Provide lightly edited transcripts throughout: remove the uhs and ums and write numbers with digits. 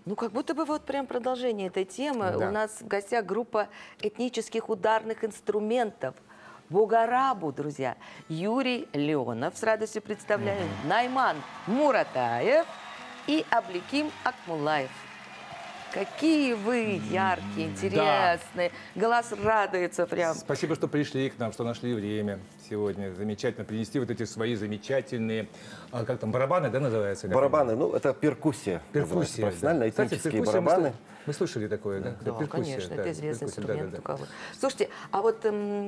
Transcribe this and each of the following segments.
Ну, как будто бы вот прям продолжение этой темы. Да. У нас в гостях группа этнических ударных инструментов «Бугарабу», друзья. Юрий Леонов, с радостью представляю, Найман Муратаев и Абликим Акмулаев. Какие вы яркие, интересные. Голос радуется прям. Спасибо, что пришли к нам, что нашли время сегодня. Замечательно принести вот эти свои замечательные, как там, барабаны, да, называются? Барабаны, ну, это перкуссия. Перкуссия. Профессионально, Да. этнические Кстати, барабаны. Мы слышали такое, да? Да, Перкуссия, конечно, да, это известный перкуссия, инструмент. да. У кого. Слушайте, а вот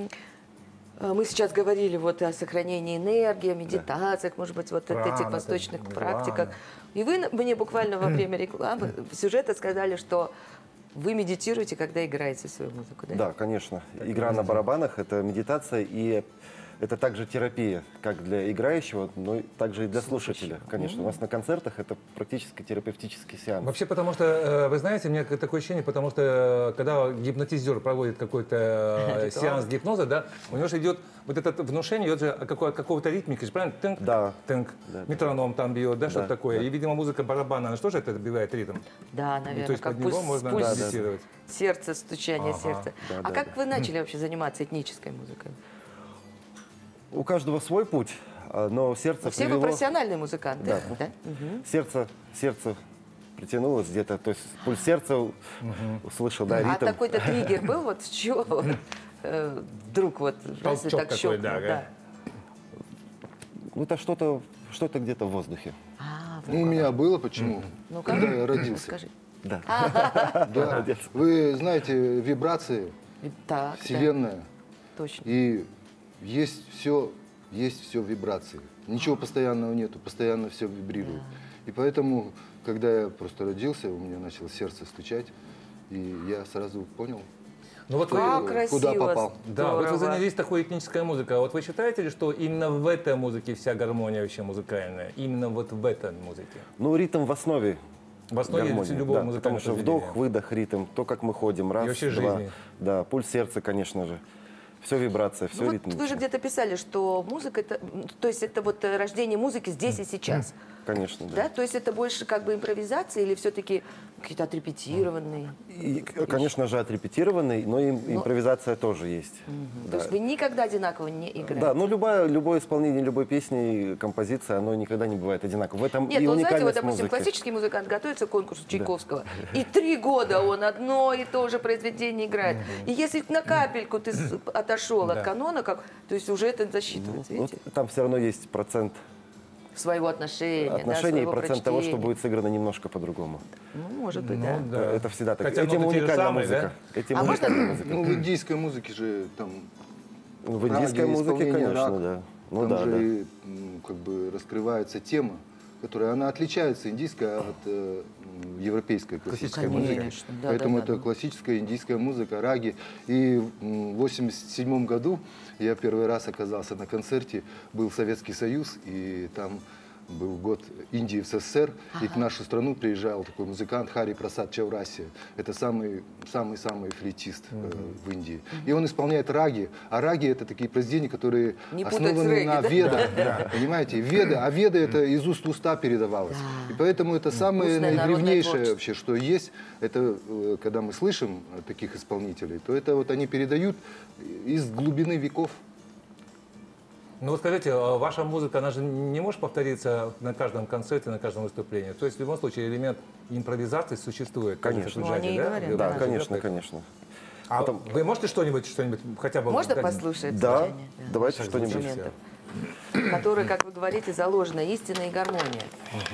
мы сейчас говорили вот о сохранении энергии, о медитациях, может быть, вот Прана, этих восточных там, практиках. нирвана. И вы мне буквально во время рекламы сюжета сказали, что вы медитируете, когда играете свою музыку, да? Да, конечно. Игра на барабанах – это медитация, и это также терапия, как для играющего, но также и для слушателя. Конечно, у нас на концертах это практически терапевтический сеанс. Вообще, потому что, вы знаете, у меня такое ощущение, потому что, когда гипнотизер проводит какой-то сеанс гипноза, да, у него же идет вот это внушение, идет же от какого-то ритмики, правильно? Тынк, Да. тынк, Да. метроном там бьет, да, что-то такое. да. И, видимо, музыка барабана, она что же это отбивает ритм? Да, И, наверное, то есть как под него пульс, можно пульс медитировать. сердца, стучание Ага. сердца. Да, А да, как вы начали вообще заниматься этнической музыкой? У каждого свой путь, но сердце Все вы привело... профессиональные музыканты, Да. да? Мгм. Сердце притянулось где-то, то есть пульс сердца услышал, да, А ритм. такой-то триггер был, вот с чего вдруг вот раз и Толчок так такой, щелкнул, да, да? Ну, это что-то где-то в воздухе. А, Ну, у меня было, почему? ну-ка, Когда я родился. скажи. Да. Да. Вы знаете, вибрации, Так, да, Вселенная, точно. и есть все в вибрации. Ничего постоянного нету, постоянно все вибрирует. И поэтому, когда я просто родился, у меня начало сердце стучать, и я сразу понял, Ну вот Как вы, красиво, куда попал. да, вот вы здорово. занялись такой этнической музыкой. А вот вы считаете ли, что именно в этой музыке вся гармония вообще музыкальная? Именно вот в этой музыке? Ну, ритм в основе. В основе гармонии, любого да, музыкального потому что произведения. вдох, выдох, ритм, то, как мы ходим, раз, вообще два. жизни. Да, пульс сердца, конечно же. Все вибрация, все Ну, вот ритмично. вы же где-то писали, что музыка, это, то есть это вот рождение музыки здесь и сейчас. Конечно, да. Да? То есть это больше как бы импровизация или все-таки какие-то отрепетированные? И, конечно же, отрепетированный, но и импровизация тоже есть. То Да. есть вы никогда одинаково не играете? Да, ну любое исполнение любой песни, композиция, оно никогда не бывает одинаково. В этом Нет, и ну знаете, вот, уникальность допустим, музыки. классический музыкант готовится к конкурсу Чайковского, и 3 года он одно и то же произведение играет. И если на капельку ты отошел от канона, то есть уже это засчитывается, Ну, видите? там все равно есть процент Своего отношения, отношений и своего процент того, что прочтения. будет сыграно немножко по-другому. Ну, может быть, Ну, да. да. Это всегда так. Хотя Этим ноты те же уникальна самые, музыка. да? Этим А уникальна можно- музыка. ну, в индийской музыке же там В индийской раги, музыке, исполнение конечно, раг. да. Ну там да, же да. и, как бы раскрывается тема, которая она отличается индийская от европейской классической Конечно, музыки. да, Поэтому да, да. это классическая индийская музыка, раги. И в 1987 году я первый раз оказался на концерте, был Советский Союз, и там был год Индии в СССР, и в нашу страну приезжал такой музыкант Хари Прасад Чаурасия. Это самый флейтист в Индии. И он исполняет раги. А раги — это такие произведения, которые Не путать с основаны регги, на да? ведах. Понимаете? Веды. А веды — это из уст в уста передавалось. И поэтому это самое Вкусное народное наидревнейшее творчество. вообще, что есть. Это когда мы слышим таких исполнителей, то это вот они передают из глубины веков. Ну вот скажите, а ваша музыка, она же не может повториться на каждом концерте, на каждом выступлении. То есть в любом случае элемент импровизации существует. Конечно. в Ну, они джазе, и да? говорят, Вы Да, можете, конечно, да? конечно. А вы можете что-нибудь хотя бы... Можно дать? послушать Да, звучание? давайте Сейчас что-нибудь. звучит. Инструментов, которые, как вы говорите, заложена истина и гармония.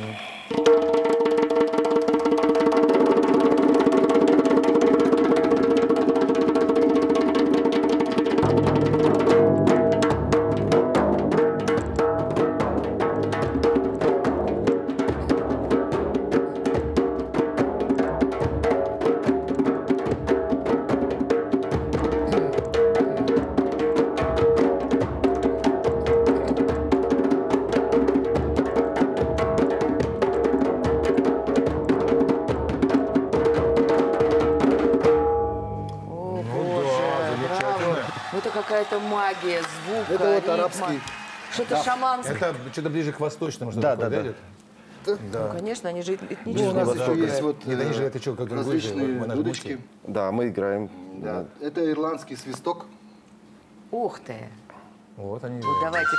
О, боже, браво. Ну, это какая-то магия звука, Это вот ритма. арабский. Что-то шаманское. Это что-то ближе к восточному, что Да, такое, да, да. идет? Ну, конечно, они же Ну, у этнические. нас Восток. еще есть вот Не, да, ниже это что, как другой же, различные мы на дудочки. Да, мы играем. Да. Это ирландский свисток. Ух ты. Вот они. Вот давайте.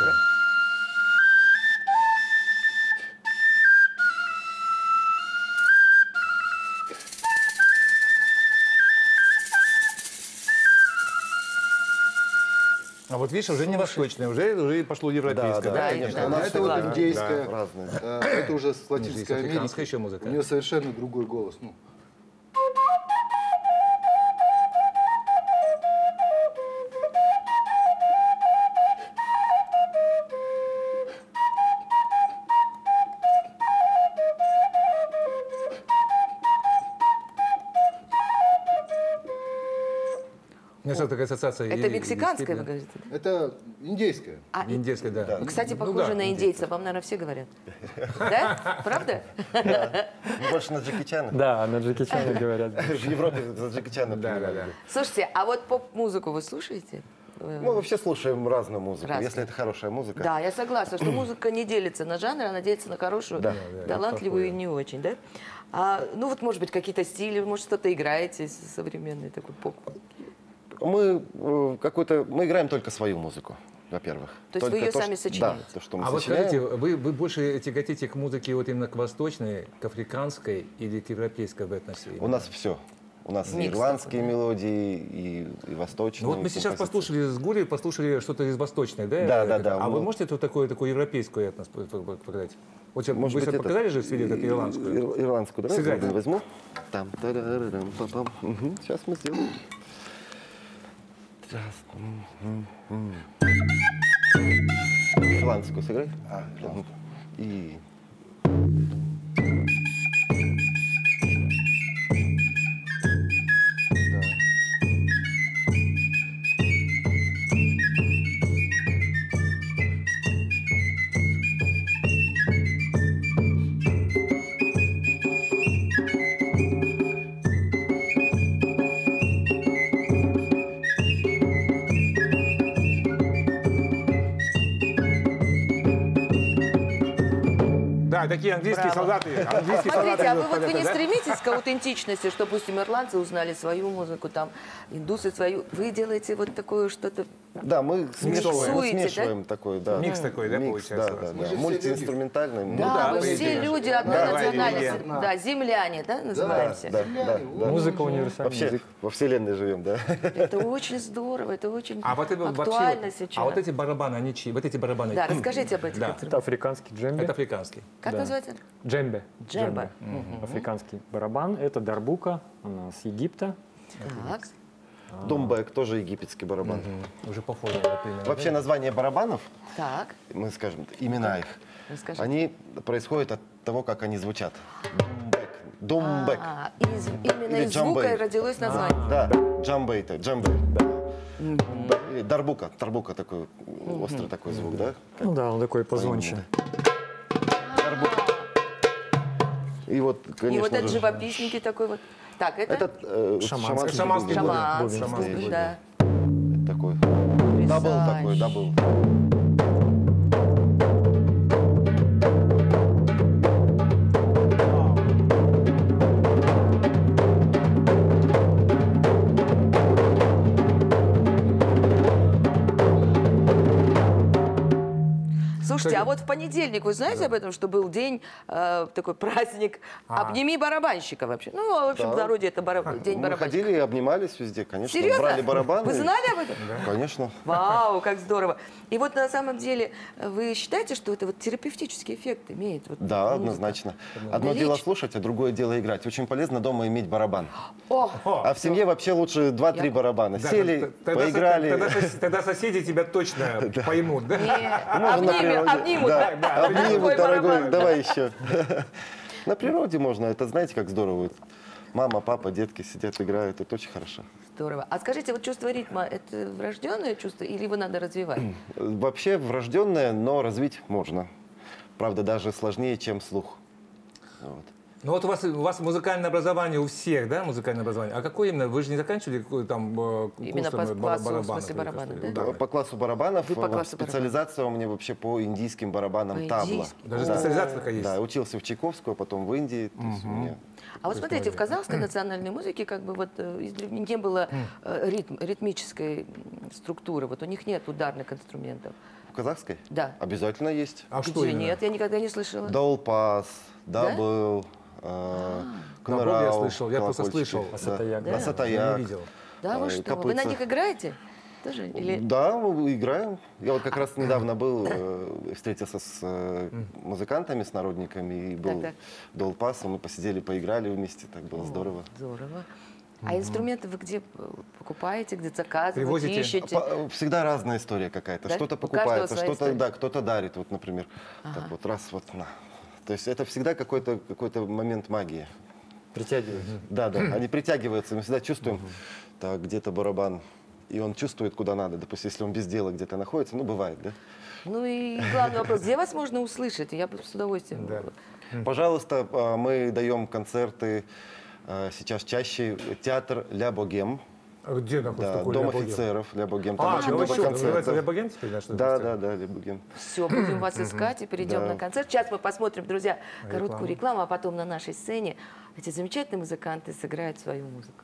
А вот видишь, уже не восточное, уже пошло европейское. Да, Да, конечно. да, У нас это вот согласна. индейская. разные. Это уже с Есть Латинской африканская Америки. еще музыка. У нее совершенно другой голос. Ну, У меня сразу такая ассоциация. Это мексиканская, вы говорите? Да? это индейская. А, Индийская, да. вы, кстати, Ну похожи да, на индейцев, вам, наверное, все говорят. Да? Правда? Больше на Джеки Чана. Да, на Джеки Чане говорят. В Европе за Джеки Чана Да, да, принимали. да. Слушайте, а вот поп-музыку вы слушаете? Мы вообще слушаем разную музыку, Разную. если это хорошая музыка. Да, я согласна, что музыка не делится на жанры, она делится на хорошую, Да, талантливую и не очень, да? Ну вот, может быть, какие-то стили, может, что-то играете современный такой поп. Мы играем только свою музыку, во-первых. То есть вы Только ее то, сами что- сочиняете? Да, то, что мы А вот сочиняем. скажите, вы больше тяготите к музыке вот именно к восточной, к африканской или к европейской в этносе? У нас все. У нас и Микс ирландские такой, да? мелодии, и восточные. Ну вот мы сейчас композиции. послушали с Гури, послушали что-то из восточной, да? Да, Это? да. А вы Ну, можете тут такую европейскую этнос показать? Вот сейчас Может вы быть, сейчас это- показали же в свете эту ирландскую? Ирландскую, да? Сыграйте. Возьму. Там, тарарарам, пам-пам. Мгм, сейчас мы сделаем. Ирландскую сыграй. Мгм. И... Да, такие английские Браво. солдаты. Английские Смотрите, солдаты а вы идут вот под вы не это, да? стремитесь к аутентичности, что, допустим, ирландцы узнали свою музыку, там, индусы свою. Вы делаете вот такое что-то... Да, мы Миксуете, смешиваем такой, да. Микс такой, да, Микс, получается да, у вас? да, Мы же да. все Мультиинструментальный. Да, да, мы по все идее. люди одной Да, национальности. религия. Да, земляне, да, называемся? Да. Музыка универсальный Вообще язык. во вселенной живем, да. Это очень здорово, это очень А вот это актуально вообще, сейчас. а вот эти барабаны, они чьи? Вот эти барабаны. Да, расскажите об этих Да. Это инструментах. африканский джембе. Это африканский. Как да. называется? Джембе. Джембе. Африканский барабан. Это дарбука. Она с Египта. Так. Домбек тоже египетский барабан. Уже по форме примерно. Вообще название барабанов, Так, мы скажем, имена их, расскажите. они происходят от того, как они звучат. Домбек. Именно Или из звука джамбей. и родилось название. Да, джамбей, джамбей. Или дарбука. Дарбука такой, острый такой звук, да? Ну да, он такой позвонче. И вот, И конечно вот этот же, живописненький такой вот. Так, это этот Шаманский. Шаманский бубен. шаманский, Шаманский, бубен, да. Это такой. Дабл такой, дабл. Слушайте, а вот в понедельник, вы знаете об этом, что был день, такой праздник «Обними барабанщика» вообще? Ну, в общем, Да. в народе это день Мы барабанщика. ходили и обнимались везде, конечно. Серьезно? Брали барабаны. Вы знали об этом? Конечно. Вау, как здорово. И вот на самом деле вы считаете, что это вот терапевтический эффект имеет? Вот Да, музыка? однозначно. Одно дело слушать, а другое дело играть. Очень полезно дома иметь барабан. О, А в семье вообще лучше 2-3 барабана. Да, Сели, тогда поиграли. Тогда соседи тебя точно поймут, да? Можно на природе. обнимут. Да, да, обнимут, такой дорогой, барабан. давай еще. На природе можно, это знаете, как здорово. Мама, папа, детки сидят, играют, это очень хорошо. Здорово. А скажите, вот чувство ритма, это врожденное чувство или его надо развивать? Вообще врожденное, но развить можно. Правда, даже сложнее, чем слух. Вот. Ну вот у вас музыкальное образование у всех, да, музыкальное образование. А какое именно? Вы же не заканчивали там Именно по классу, в смысле, барабанов, да? Да, по классу барабанов. Вы по классу Специализация у меня вообще по индийским барабанам По табла. индийским? Даже Да. специализация такая есть? Да, учился в Чайковского, потом в Индии. То есть у меня... А вот смотрите, в казахской национальной музыке как бы вот издревле не было ритмической структуры. Вот у них нет ударных инструментов. В казахской? Да. Обязательно есть. А что Где именно? нет, я никогда не слышала. Долпас, дабл, Дабл я слышал, я просто слышал. Асатаяк. Да? Я Асатаяк. не видел. Да, вы что? Вы на них играете? Тоже? Или... Да, мы играем. Я вот как раз недавно был, встретился с музыкантами, с народниками, и был Так. Долпас, мы посидели, поиграли вместе, так было здорово. Здорово. А инструменты вы где покупаете, где заказываете, Привозите? ищете? Всегда разная история какая-то. Да? Что-то У каждого покупается, своя что-то, история. да, кто-то дарит, вот, например. Так вот, раз, вот, на. То есть это всегда какой-то момент магии. Притягивает. Да, они притягиваются, мы всегда чувствуем, так, где-то барабан, и он чувствует, куда надо. Допустим, если он без дела где-то находится, ну, бывает, да? Ну и главный вопрос, где вас можно услышать? Я бы с удовольствием. Да. Пожалуйста, мы даем концерты сейчас чаще. Театр «Ля Богем», А где находится да, такой Дом Ля Богем? офицеров «Ля Богем». Там А, очень ну много что, называется концертов. Ля Богем теперь? Да, что Да, это? «Ля Богем». Все, будем вас искать и перейдем Да. на концерт. Сейчас мы посмотрим, друзья, короткую Рекламу. рекламу, а потом на нашей сцене эти замечательные музыканты сыграют свою музыку.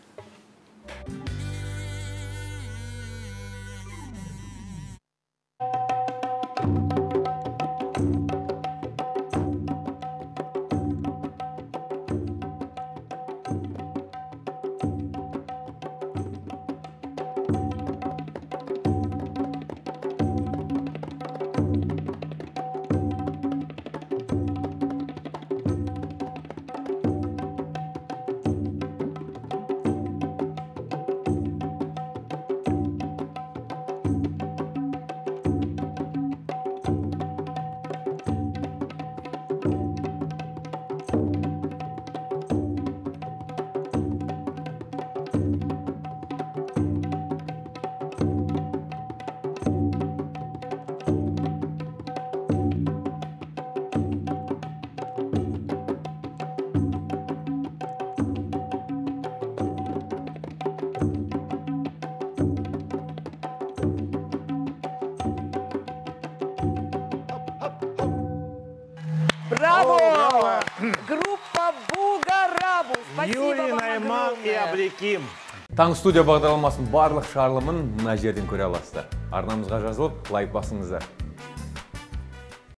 Браво! Группа Бугарабу. Спасибо Юрий вам Найман и огромное. Абреким. Таң студия бағдарламасының барлық шарылымын мына жерден көре аласыздар. Арнамызға жазылып, лайк басыңыздар.